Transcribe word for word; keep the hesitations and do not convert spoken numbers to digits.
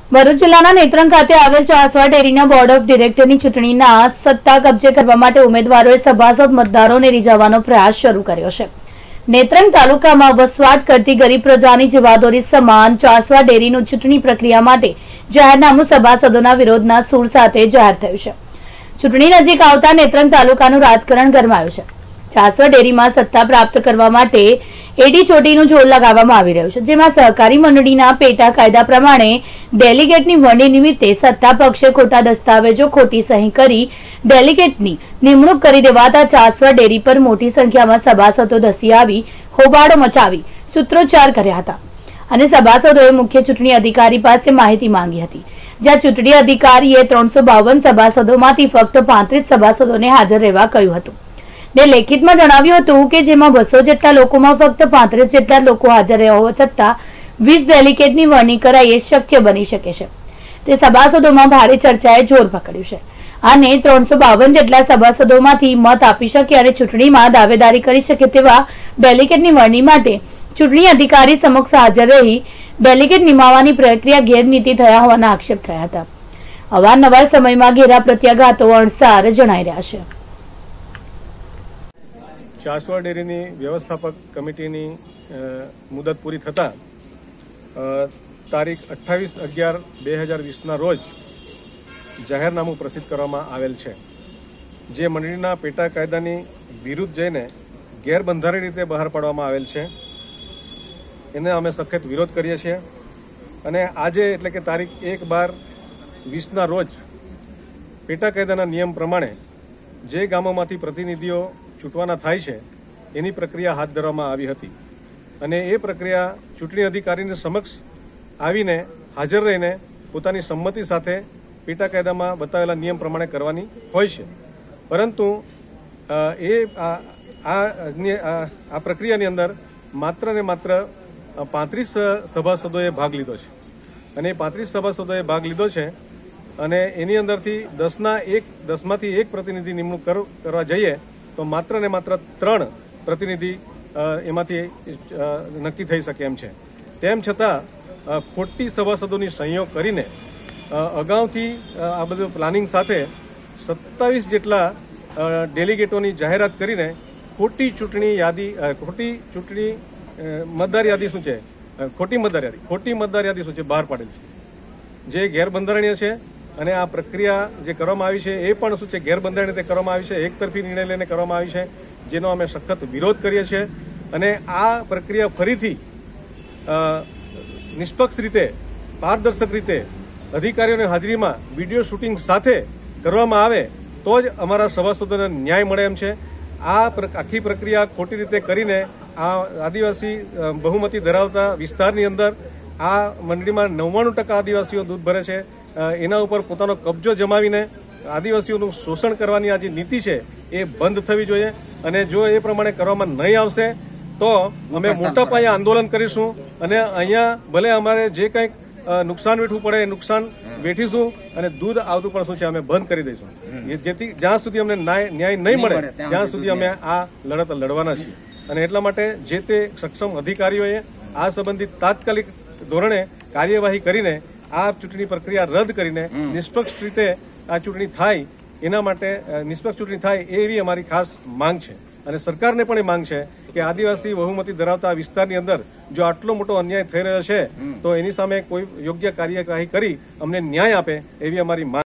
ભરૂચ જિલ્લાના નેત્રંગ ખાતે આવેલ ચાસવા ડેરીના બોર્ડ ઓફ ડિરેક્ટરની ચૂંટણીના સત્તા કબજે કરવા માટે ઉમેદવારોએ સભાસદ મતદારોને રીઝવવાનો પ્રયાસ શરૂ કર્યો છે। નેત્રંગ તાલુકામાં વસવાટ કરતી ગરીબ પ્રજાની જીવાદોરી સમાન ચાસવા ડેરીનું ચૂંટણી પ્રક્રિયા માટે જાહેરનામું સભાસદોના વિરોધના સૂર સાથે જાહેર થયું છે। ચૂંટણી નજીક આવતા નેત્રંગ તાલુકાનું રાજકારણ ગરમાયું છે। ચાસવા ડેરીમાં સત્તા પ્રાપ્ત કરવા માટે એડી ચોટીનું જોર લગાવવામાં આવી રહ્યું છે, જેમાં સહકારી મંડળીના પેટા કાયદા પ્રમાણે ડેલિગેટની વરણી નિમિત્તે સત્તા પક્ષે ખોટા દસ્તાવેજો ખોટી સહી કરી ડેલિગેટની નિમણૂક કરી દેવાતા ચાસવા ડેરી પર મોટી સંખ્યામાં સભાસદો ધસી આવી હોબાળો મચાવી સૂત્રોચ્ચાર કર્યા હતા અને સભાસદોએ મુખ્ય ચૂંટણી અધિકારી પાસે માહિતી માંગી હતી, જ્યાં ચૂંટણી અધિકારીએ ત્રણસો બાવન સભાસદોમાંથી ફક્ત પાંત્રીસ સભાસદોને હાજર રહેવા કહ્યું હતું ને લેખિતમાં જણાવ્યું હતું કે જેમાં બસો જેટલા લોકોમાં ફક્ત પાંત્રીસ જેટલા લોકો હાજર રહ્યા હોવા છતાં વીસ ડેલિગેટની વરણી કરાઈ એ શક્ય બની શકે છે। તે સભાસદોમાં ભારે ચર્ચાએ જોર પકડ્યું છે અને ત્રણસો બાવન જેટલા સભાસદોમાંથી મત આપી શકે અને ચૂંટણીમાં દાવેદારી કરી શકે તેવા ડેલિગેટની વરણી માટે ચૂંટણી અધિકારી સમક્ષ હાજર રહી ડેલિગેટ નિમાવવાની પ્રક્રિયા ગેરનીતિ થયા હોવાના આક્ષેપ થયા હતા। અવારનવાર સમયમાં ઘેરા પ્રત્યાઘાતો અણસાર જણાઈ રહ્યા છે। ચાસવા ડેરીની વ્યવસ્થાપક કમિટીની મુદત પૂરી થતાં તારીખ અઠ્ઠાવીસ અગિયાર બે હજાર વીસના રોજ જાહેરનામું પ્રસિદ્ધ કરવામાં આવેલ છે, જે મંડળીના પેટા કાયદાની વિરુદ્ધ જઈને ગેરબંધારણીય રીતે બહાર પાડવામાં આવેલ છે। એને અમે સખત વિરોધ કરીએ છીએ અને આજે એટલે કે તારીખ એક બાર વીસના રોજ પેટા કાયદાના નિયમ પ્રમાણે જે ગામોમાંથી પ્રતિનિધિઓ ચૂંટવાના થાય છે એની પ્રક્રિયા હાથ ધરવામાં આવી હતી અને એ પ્રક્રિયા ચૂંટણી અધિકારીની સમક્ષ આવીને હાજર રહીને પોતાની સંમતિ સાથે પેટા કાયદામાં બતાવેલા નિયમ પ્રમાણે કરવાની હોય છે, પરંતુ એ આ પ્રક્રિયાની અંદર માત્ર ને માત્ર પાંત્રીસ સભાસદોએ ભાગ લીધો છે અને એ પાંત્રીસ સભાસદોએ ભાગ લીધો છે અને એની અંદરથી દસના એક દસમાંથી એક પ્રતિનિધિ નિમણૂક કરવા જઈએ તો માત્ર ને માત્ર ત્રણ પ્રતિનિધિ એમાંથી નક્કી થઈ શકે એમ છે। તેમ છતાં ખોટી સભાસદોની સંયોગ કરીને અગાઉથી આ બધું પ્લાનિંગ સાથે સત્તાવીસ જેટલા ડેલિગેટોની જાહેરાત કરીને ખોટી ચૂંટણી યાદી ખોટી ચૂંટણી મતદાર યાદી શું છે ખોટી મતદાર યાદી ખોટી મતદાર યાદી શું છે બહાર પાડેલ છે, જે ગેરબંધારણીય છે અને આ પ્રક્રિયા જે કરવામાં આવી છે એ પણ શું છે ગેરબંધારણીય રીતે કરવામાં આવી છે, એક તરફી નિર્ણય લઈને કરવામાં આવી છે, જેનો અમે સખત વિરોધ કરીએ છીએ અને આ પ્રક્રિયા ફરીથી નિષ્પક્ષ રીતે પારદર્શક રીતે અધિકારીઓની હાજરીમાં વિડીયો શૂટિંગ સાથે કરવામાં આવે તો જ અમારા સભાસદોને ન્યાય મળે એમ છે। આ આખી પ્રક્રિયા ખોટી રીતે કરીને આ આદિવાસી બહુમતી ધરાવતા વિસ્તારની અંદર આ મંડળીમાં નવ્વાણું ટકા આદિવાસીઓ દૂધ ભરે છે, એના ઉપર પોતાનો કબજો જમાવીને આદિવાસીઓનું શોષણ કરવાની આ જે નીતિ છે એ બંધ થવી જોઈએ અને જો એ પ્રમાણે કરવામાં નહીં આવશે તો અમે મોટા પાયે આંદોલન કરીશું અને અહીંયા ભલે અમારે જે કંઈક નુકસાન વેઠવું પડે એ નુકસાન વેઠીશું અને દૂધ આવતું પણ શું છે અમે બંધ કરી દઈશું, જેથી જ્યાં સુધી અમને ન્યાય નહીં મળે ત્યાં સુધી અમે આ લડત લડવાના છીએ અને એટલા માટે જે તે સક્ષમ અધિકારીઓએ આ સંબંધિત તાત્કાલિક ધોરણે કાર્યવાહી કરીને આ ચૂંટણી પ્રક્રિયા રદ કરીને નિષ્પક્ષ રીતે આ ચૂંટણી થાય એના માટે નિષ્પક્ષ ચૂંટણી થાય એવી અમારી ખાસ માંગ છે અને સરકારને પણ એ માંગ છે કે આદિવાસી બહુમતી ધરાવતા વિસ્તારની અંદર જો આટલો મોટો અન્યાય થઈ રહ્યો છે તો એની સામે કોઈ યોગ્ય કાર્યવાહી કરી અમને ન્યાય આપે એવી અમારી માંગ